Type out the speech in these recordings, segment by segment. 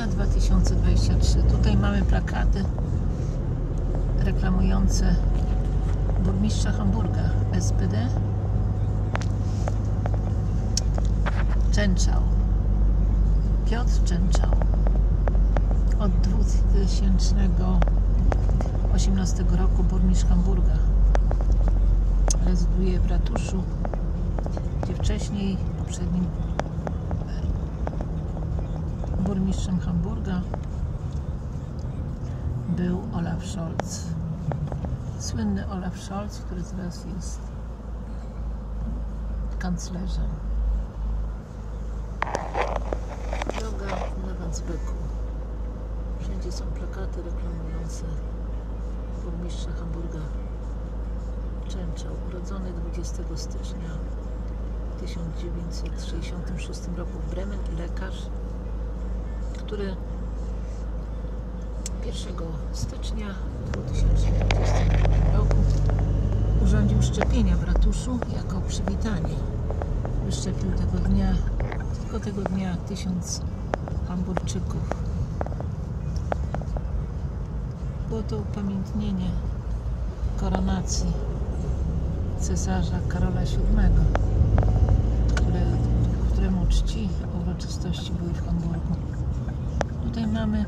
stycznia 2023. Tutaj mamy plakaty reklamujące burmistrza Hamburga SPD Częczał, Piotr Częczał. Od 2018 roku burmistrz Hamburga. Rezyduje w ratuszu, gdzie wcześniej poprzednim burmistrzem Hamburga był Olaf Scholz. Słynny Olaf Scholz, który teraz jest kanclerzem. Droga na Wandsbeku. Wszędzie są plakaty reklamujące burmistrza Hamburga Częczał, urodzony 20 stycznia 1966 roku w Bremen, lekarz, który 1 stycznia 2020 roku urządził szczepienia w ratuszu jako przywitanie. Wyszczepił tylko tego dnia 1000 Hamburczyków. Było to upamiętnienie koronacji cesarza Karola VII, któremu czci uroczystości były w Hamburgu. Tutaj mamy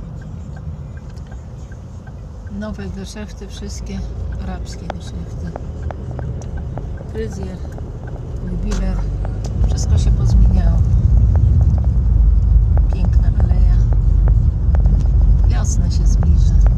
nowe geszefty, wszystkie arabskie geszefty. Fryzjer, jubiler, wszystko się pozmieniało. Piękna aleja. Wiosna się zbliża.